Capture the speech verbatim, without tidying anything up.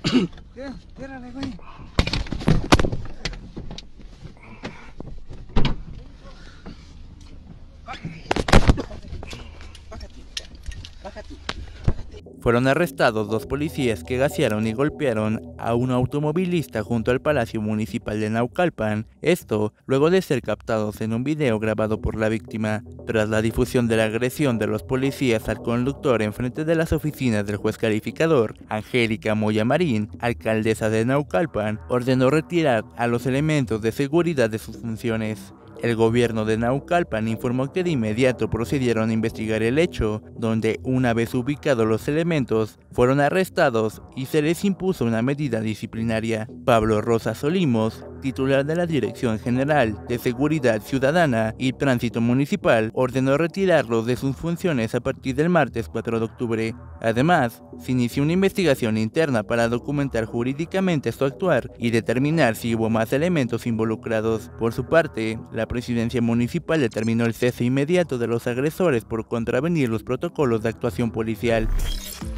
Ciérrale, güey. Fueron arrestados dos policías que gasearon y golpearon a un automovilista junto al Palacio Municipal de Naucalpan, esto luego de ser captados en un video grabado por la víctima. Tras la difusión de la agresión de los policías al conductor en frente de las oficinas del juez calificador, Angélica Moya Marín, alcaldesa de Naucalpan, ordenó retirar a los elementos de seguridad de sus funciones. El gobierno de Naucalpan informó que de inmediato procedieron a investigar el hecho, donde una vez ubicados los elementos, fueron arrestados y se les impuso una medida disciplinaria. Pablo Rosas Olimos, titular de la Dirección General de Seguridad Ciudadana y Tránsito Municipal, ordenó retirarlos de sus funciones a partir del martes cuatro de octubre. Además, se inició una investigación interna para documentar jurídicamente su actuar y determinar si hubo más elementos involucrados. Por su parte, la presidencia municipal determinó el cese inmediato de los agresores por contravenir los protocolos de actuación policial.